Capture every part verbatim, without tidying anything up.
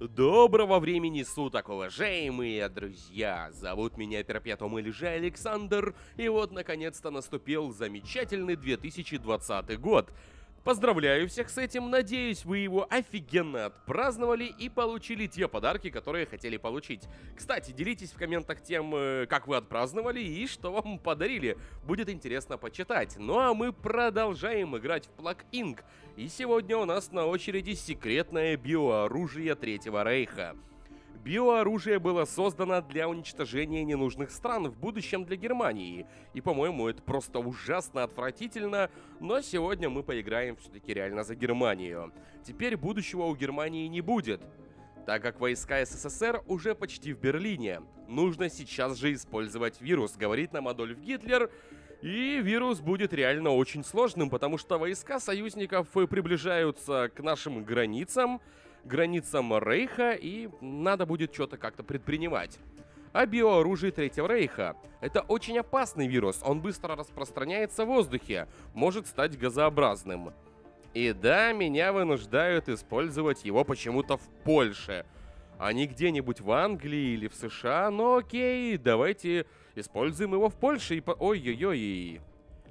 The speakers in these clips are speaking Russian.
Доброго времени суток, уважаемые друзья! Зовут меня Перпетум или же Александр, и вот наконец-то наступил замечательный две тысячи двадцатый год. Поздравляю всех с этим, надеюсь, вы его офигенно отпраздновали и получили те подарки, которые хотели получить. Кстати, делитесь в комментах тем, э, как вы отпраздновали и что вам подарили. Будет интересно почитать. Ну а мы продолжаем играть в Plague инк. И сегодня у нас на очереди секретное биооружие Третьего Рейха. Биооружие было создано для уничтожения ненужных стран в будущем для Германии. И, по-моему, это просто ужасно отвратительно, но сегодня мы поиграем все-таки реально за Германию. Теперь будущего у Германии не будет, так как войска СССР уже почти в Берлине. Нужно сейчас же использовать вирус, говорит нам Адольф Гитлер. И вирус будет реально очень сложным, потому что войска союзников приближаются к нашим границам, границам Рейха, и надо будет что-то как-то предпринимать. А биооружие Третьего Рейха — это очень опасный вирус, он быстро распространяется в воздухе, может стать газообразным. И да, меня вынуждают использовать его почему-то в Польше, а не где-нибудь в Англии или в США, но окей, давайте используем его в Польше и по... Ой-ой-ой.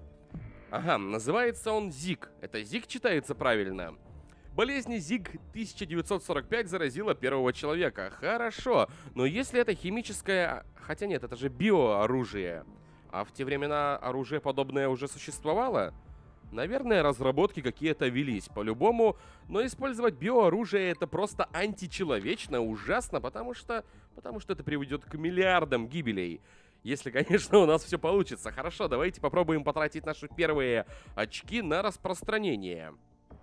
Ага, называется он Зиг. Это Зиг читается правильно. Болезнь Зиг тысяча девятьсот сорок пять заразила первого человека. Хорошо, но если это химическое... Хотя нет, это же биооружие. А в те времена оружие подобное уже существовало? Наверное, разработки какие-то велись, по-любому, но использовать биооружие — это просто античеловечно, ужасно, потому что... Потому что это приведет к миллиардам гибелей. Если, конечно, у нас все получится. Хорошо, давайте попробуем потратить наши первые очки на распространение.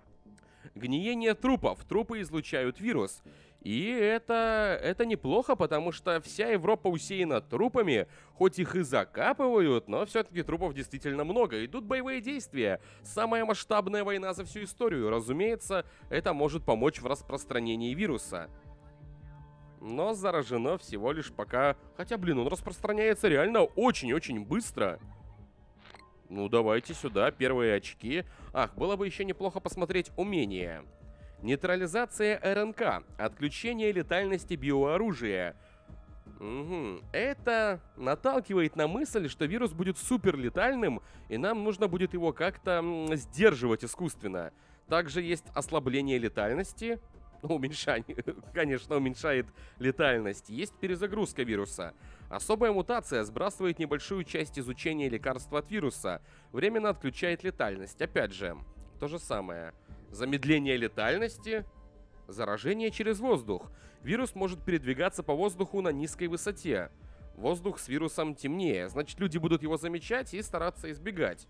Гниение трупов. Трупы излучают вирус. И это... это неплохо, потому что вся Европа усеяна трупами. Хоть их и закапывают, но все-таки трупов действительно много. Идут боевые действия. Самая масштабная война за всю историю. Разумеется, это может помочь в распространении вируса. Но заражено всего лишь пока... Хотя, блин, он распространяется реально очень-очень быстро. Ну, давайте сюда, первые очки. Ах, было бы еще неплохо посмотреть умения. Нейтрализация РНК. Отключение летальности биооружия. Угу. Это наталкивает на мысль, что вирус будет суперлетальным, и нам нужно будет его как-то сдерживать искусственно. Также есть ослабление летальности. Уменьшание, конечно, уменьшает летальность. Есть перезагрузка вируса. Особая мутация сбрасывает небольшую часть изучения лекарства от вируса. Временно отключает летальность. Опять же, то же самое. Замедление летальности. Заражение через воздух. Вирус может передвигаться по воздуху на низкой высоте. Воздух с вирусом темнее. Значит, люди будут его замечать и стараться избегать.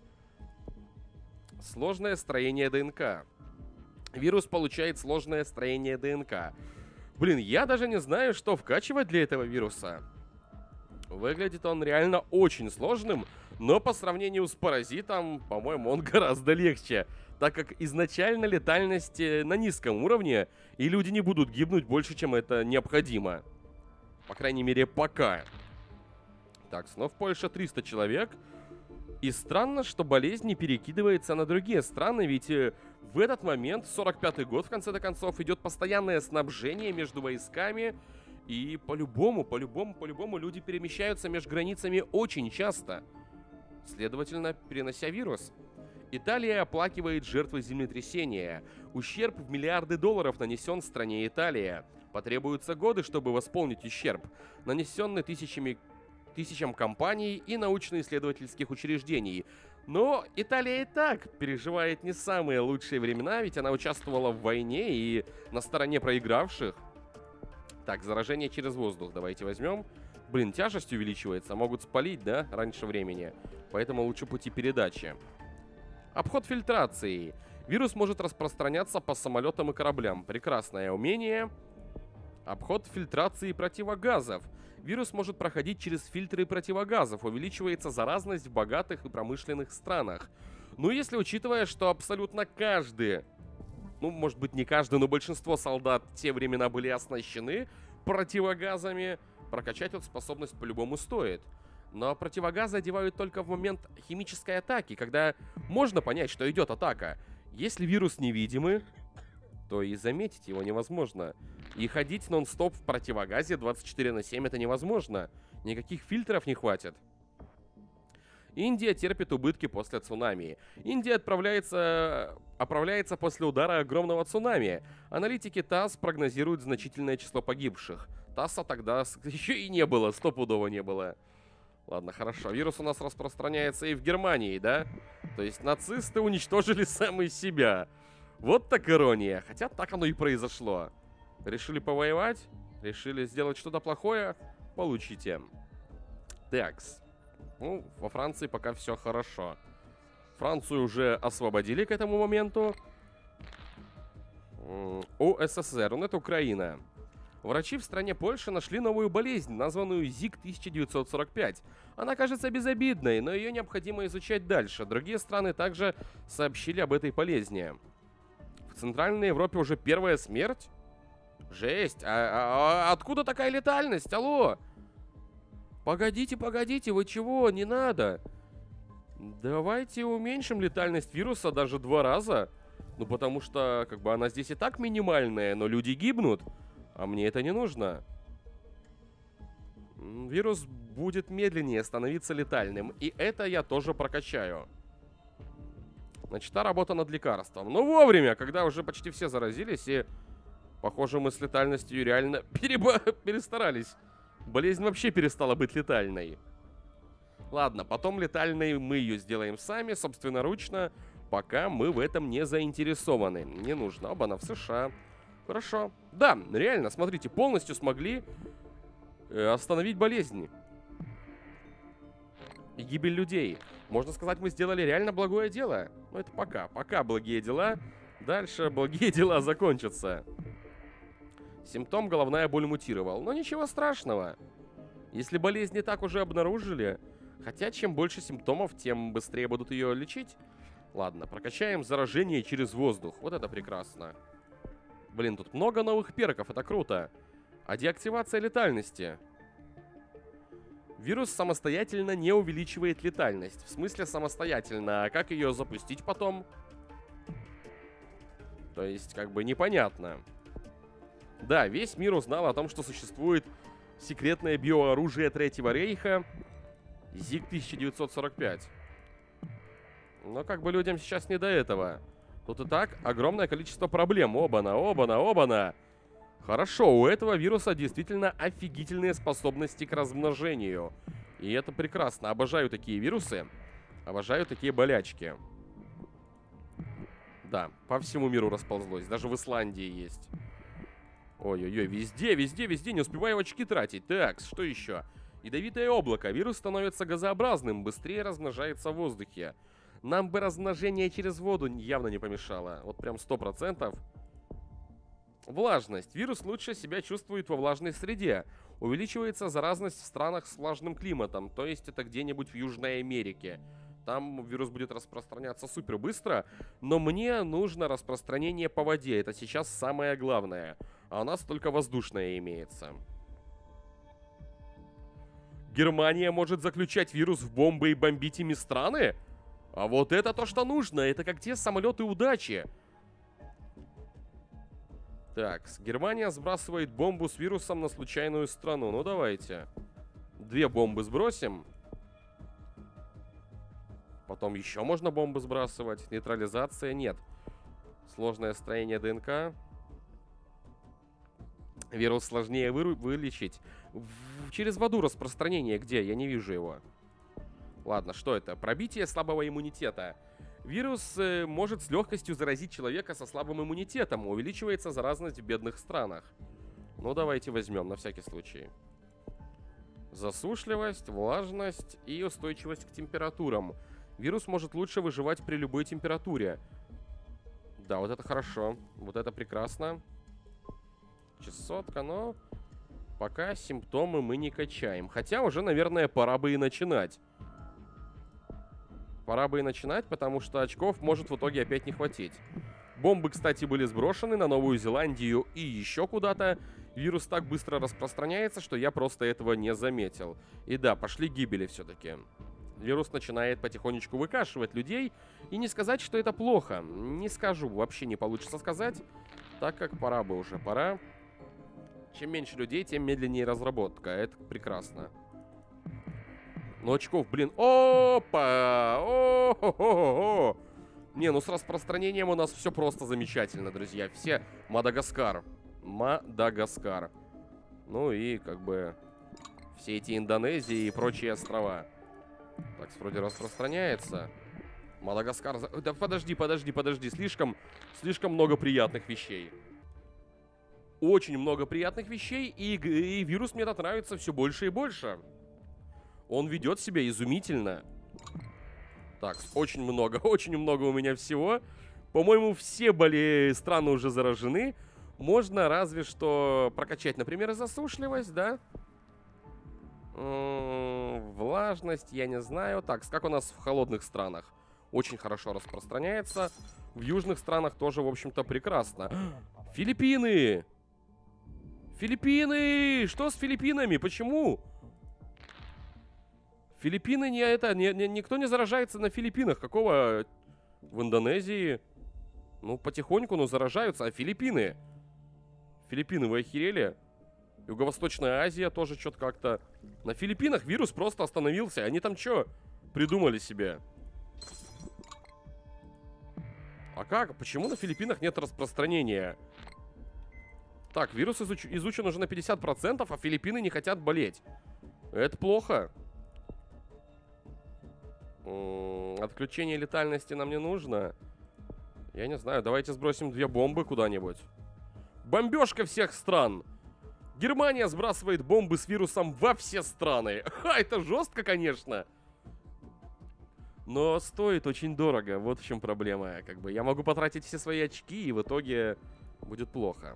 Сложное строение ДНК. Вирус получает сложное строение ДНК. Блин, я даже не знаю, что вкачивать для этого вируса. Выглядит он реально очень сложным, но по сравнению с паразитом, по-моему, он гораздо легче, так как изначально летальность на низком уровне, и люди не будут гибнуть больше, чем это необходимо. По крайней мере, пока. Так, снова в Польше триста человек. И странно, что болезнь не перекидывается на другие страны, ведь в этот момент, сорок пятый год, в конце-то концов, идет постоянное снабжение между войсками, и по-любому, по-любому, по-любому люди перемещаются между границами очень часто, следовательно, перенося вирус. Италия оплакивает жертвы землетрясения. Ущерб в миллиарды долларов нанесен стране Италия. Потребуются годы, чтобы восполнить ущерб, нанесенный тысячами тысячам компаний и научно-исследовательских учреждений. Но Италия и так переживает не самые лучшие времена, ведь она участвовала в войне и на стороне проигравших. Так, заражение через воздух давайте возьмем. Блин, тяжесть увеличивается, могут спалить, да, раньше времени. Поэтому лучше пути передачи. Обход фильтрации. Вирус может распространяться по самолетам и кораблям. Прекрасное умение. Обход фильтрации противогазов. Вирус может проходить через фильтры противогазов. Увеличивается заразность в богатых и промышленных странах. Ну, если учитывая, что абсолютно каждый, ну, может быть, не каждый, но большинство солдат в те времена были оснащены противогазами, прокачать эту способность по-любому стоит. Но противогазы одевают только в момент химической атаки, когда можно понять, что идет атака. Если вирус невидимый, то и заметить его невозможно. И ходить нон-стоп в противогазе двадцать четыре на семь это невозможно. Никаких фильтров не хватит. Индия терпит убытки после цунами. Индия отправляется, оправляется после удара огромного цунами. Аналитики ТАСС прогнозируют значительное число погибших. ТАССа тогда еще и не было, стопудово не было. Ладно, хорошо. Вирус у нас распространяется и в Германии, да? То есть нацисты уничтожили сами себя. Вот так ирония. Хотя так оно и произошло. Решили повоевать? Решили сделать что-то плохое? Получите. Такс. Ну, во Франции пока все хорошо. Францию уже освободили к этому моменту. ОССР, ну это Украина. Врачи в стране Польши нашли новую болезнь, названную ЗИК тысяча девятьсот сорок пять. Она кажется безобидной, но ее необходимо изучать дальше. Другие страны также сообщили об этой болезни. В Центральной Европе уже первая смерть? Жесть. А, а, а откуда такая летальность? Алло? Погодите, погодите, вы чего? Не надо. Давайте уменьшим летальность вируса даже два раза. Ну, потому что, как бы, она здесь и так минимальная, но люди гибнут. А мне это не нужно. Вирус будет медленнее становиться летальным. И это я тоже прокачаю. Начата работа над лекарством. Ну, вовремя, когда уже почти все заразились. И, похоже, мы с летальностью реально переба... перестарались. Болезнь вообще перестала быть летальной. Ладно, потом летальной мы ее сделаем сами, собственноручно, пока мы в этом не заинтересованы. Не нужно. Оба, она в США. Хорошо. Да, реально, смотрите, полностью смогли э, остановить болезнь. И гибель людей. Можно сказать, мы сделали реально благое дело. Но это пока. Пока благие дела. Дальше благие дела закончатся. Симптом головная боль мутировал. Но ничего страшного. Если болезнь не так уже обнаружили. Хотя, чем больше симптомов, тем быстрее будут ее лечить. Ладно, прокачаем заражение через воздух. Вот это прекрасно. Блин, тут много новых перков, это круто. А деактивация летальности? Вирус самостоятельно не увеличивает летальность. В смысле самостоятельно. А как ее запустить потом? То есть, как бы непонятно. Да, весь мир узнал о том, что существует секретное биооружие Третьего Рейха ЗИК тысяча девятьсот сорок пять. Но как бы людям сейчас не до этого. Тут и так огромное количество проблем. Оба-на, оба-на, оба-на. Хорошо, у этого вируса действительно офигительные способности к размножению. И это прекрасно. Обожаю такие вирусы. Обожаю такие болячки. Да, по всему миру расползлось. Даже в Исландии есть. Ой-ой-ой, везде, везде, везде. Не успеваю очки тратить. Так, что еще? Ядовитое облако. Вирус становится газообразным, быстрее размножается в воздухе. Нам бы размножение через воду явно не помешало. Вот прям сто процентов. Влажность. Вирус лучше себя чувствует во влажной среде. Увеличивается заразность в странах с влажным климатом. То есть это где-нибудь в Южной Америке. Там вирус будет распространяться супер быстро. Но мне нужно распространение по воде. Это сейчас самое главное. А у нас только воздушное имеется. Германия может заключать вирус в бомбы и бомбить ими страны? А вот это то, что нужно. Это как те самолеты удачи. Так, Германия сбрасывает бомбу с вирусом на случайную страну. Ну, давайте. Две бомбы сбросим. Потом еще можно бомбы сбрасывать. Нейтрализация нет. Сложное строение ДНК. Вирус сложнее вы вылечить. В через воду распространение где? Я не вижу его. Ладно, что это? Пробитие слабого иммунитета. Вирус э, может с легкостью заразить человека со слабым иммунитетом. Увеличивается заразность в бедных странах. Ну, давайте возьмем на всякий случай. Засушливость, влажность и устойчивость к температурам. Вирус может лучше выживать при любой температуре. Да, вот это хорошо. Вот это прекрасно. Чесотка, но пока симптомы мы не качаем. Хотя уже, наверное, пора бы и начинать. Пора бы и начинать, потому что очков может в итоге опять не хватить. Бомбы, кстати, были сброшены на Новую Зеландию и еще куда-то. Вирус так быстро распространяется, что я просто этого не заметил. И да, пошли гибели все-таки. Вирус начинает потихонечку выкашивать людей. И не сказать, что это плохо. Не скажу, вообще не получится сказать. Так как пора бы уже, пора. Чем меньше людей, тем медленнее разработка. Это прекрасно. Но очков, блин. Опа! О-хо-хо-хо! Не, ну с распространением у нас все просто замечательно, друзья. Все Мадагаскар. Мадагаскар. Ну и как бы все эти Индонезии и прочие острова. Так, вроде распространяется. Мадагаскар... Да подожди, подожди, подожди. Слишком, слишком много приятных вещей. Очень много приятных вещей. И, и вирус мне тут нравится все больше и больше. Он ведет себя изумительно. Так, очень много, очень много у меня всего. По-моему, все более страны уже заражены. Можно разве что прокачать, например, засушливость, да? М-м, влажность, я не знаю. Так, как у нас в холодных странах? Очень хорошо распространяется. В южных странах тоже, в общем-то, прекрасно. Филиппины! Филиппины! Что с Филиппинами? Почему? Филиппины не это... Не, не, никто не заражается на Филиппинах. Какого в Индонезии? Ну, потихоньку, но заражаются. А Филиппины? Филиппины, вы охерели? Юго-Восточная Азия тоже что-то как-то... На Филиппинах вирус просто остановился. Они там что придумали себе? А как? Почему на Филиппинах нет распространения? Так, вирус изуч... изучен уже на пятьдесят процентов, а Филиппины не хотят болеть. Это плохо. М-м, отключение летальности нам не нужно. Я не знаю, давайте сбросим две бомбы куда-нибудь. Бомбежка всех стран. Германия сбрасывает бомбы с вирусом во все страны. Ха, это жестко, конечно. Но стоит очень дорого. Вот в чем проблема. Как бы я могу потратить все свои очки, и в итоге будет плохо.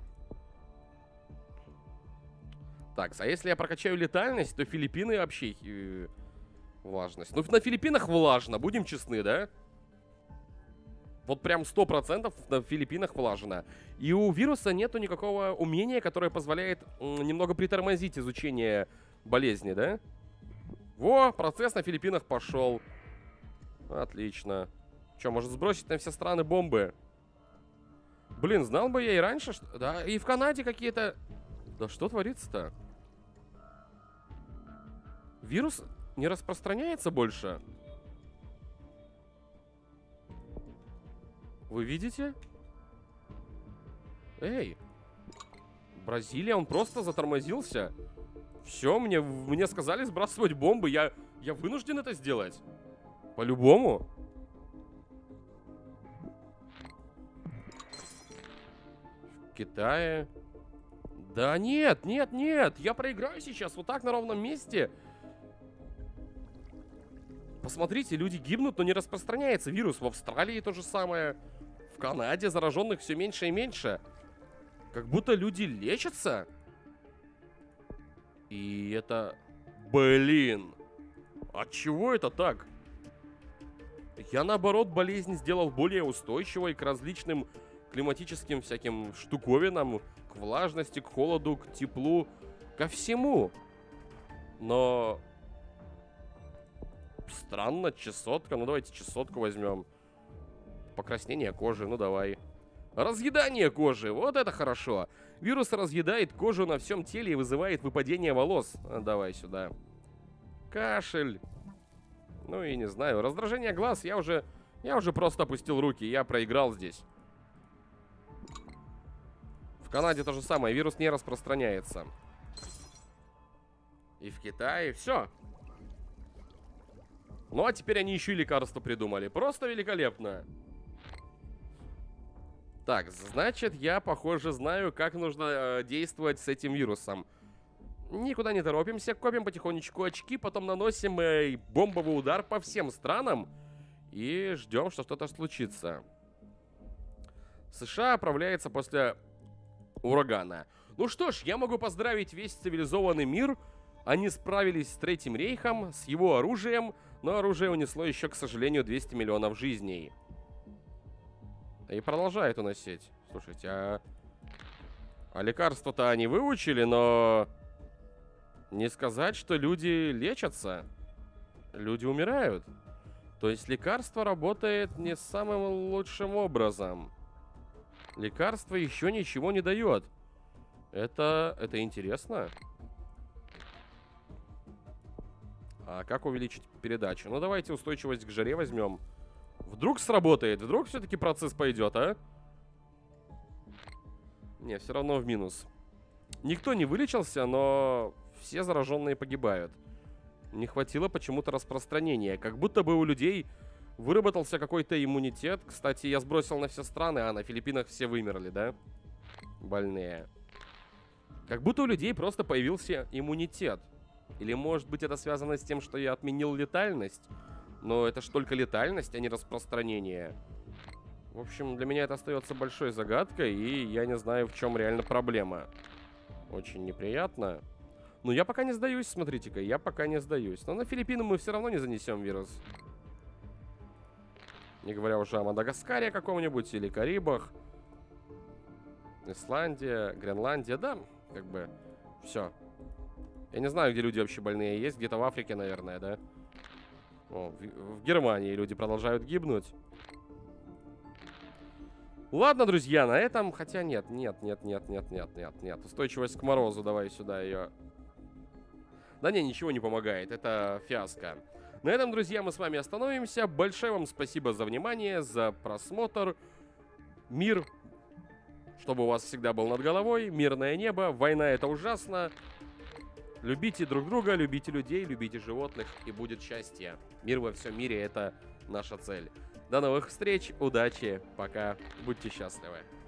Так, а если я прокачаю летальность, то Филиппины вообще... Э, влажность. Ну, на Филиппинах влажно, будем честны, да? Вот прям сто процентов на Филиппинах влажно. И у вируса нету никакого умения, которое позволяет немного притормозить изучение болезни, да? Во, процесс на Филиппинах пошел. Отлично. Че, может сбросить на все страны бомбы? Блин, знал бы я и раньше, что... Да, и в Канаде какие-то... Да что творится-то? Вирус не распространяется больше? Вы видите? Эй! Бразилия, он просто затормозился. Все, мне, мне сказали сбрасывать бомбы. Я, я вынужден это сделать. По-любому. В Китае. Да нет, нет, нет. Я проиграю сейчас вот так на ровном месте. Посмотрите, люди гибнут, но не распространяется вирус. В Австралии то же самое. В Канаде зараженных все меньше и меньше. Как будто люди лечатся. И это... Блин. А чего это так? Я, наоборот, болезнь сделал более устойчивой к различным климатическим всяким штуковинам. К влажности, к холоду, к теплу. Ко всему. Но... Странно, чесотка. Ну, давайте чесотку возьмем. Покраснение кожи, ну давай. Разъедание кожи, вот это хорошо. Вирус разъедает кожу на всем теле и вызывает выпадение волос. А, давай сюда. Кашель. Ну и не знаю, раздражение глаз. Я уже, я уже просто опустил руки, я проиграл здесь. В Канаде то же самое, вирус не распространяется. И в Китае все. Ну а теперь они еще и лекарства придумали. Просто великолепно. Так, значит, я, похоже, знаю, как нужно э, действовать с этим вирусом. Никуда не торопимся, копим потихонечку очки, потом наносим э, бомбовый удар по всем странам и ждем, что что-то случится. США оправляется после урагана. Ну что ж, я могу поздравить весь цивилизованный мир. Они справились с Третьим рейхом, с его оружием, но оружие унесло еще, к сожалению, двести миллионов жизней. И продолжает уносить. Слушайте, а... А лекарства-то они выучили, но... Не сказать, что люди лечатся. Люди умирают. То есть лекарство работает не самым лучшим образом. Лекарство еще ничего не дает. Это, это интересно. А как увеличить передачу? Ну, давайте устойчивость к жаре возьмем. Вдруг сработает? Вдруг все-таки процесс пойдет, а? Не, все равно в минус. Никто не вылечился, но все зараженные погибают. Не хватило почему-то распространения. Как будто бы у людей выработался какой-то иммунитет. Кстати, я сбросил на все страны, а на Филиппинах все вымерли, да? Больные. Как будто у людей просто появился иммунитет. Или, может быть, это связано с тем, что я отменил летальность? Но это ж только летальность, а не распространение. В общем, для меня это остается большой загадкой, и я не знаю, в чем реально проблема. Очень неприятно. Но я пока не сдаюсь, смотрите-ка, я пока не сдаюсь. Но на Филиппины мы все равно не занесем вирус. Не говоря уже о Мадагаскаре каком-нибудь, или Карибах. Исландия, Гренландия, да, как бы, все. Я не знаю, где люди вообще больные есть, где-то в Африке, наверное, да? О, в, в Германии люди продолжают гибнуть. Ладно, друзья, на этом, хотя нет, нет, нет, нет, нет, нет, нет, нет. Устойчивость к морозу, давай сюда ее. Да не, ничего не помогает, это фиаско. На этом, друзья, мы с вами остановимся. Большое вам спасибо за внимание, за просмотр. Мир, чтобы у вас всегда был над головой, мирное небо, война это ужасно. Любите друг друга, любите людей, любите животных, и будет счастье. Мир во всем мире — это наша цель. До новых встреч, удачи, пока, будьте счастливы.